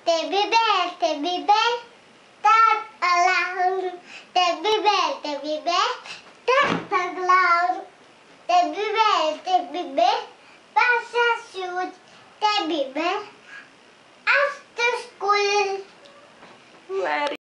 Teddy bear, tap along. Teddy bear, tap along. Teddy bear, pass a shoes. Teddy bear, after school. Very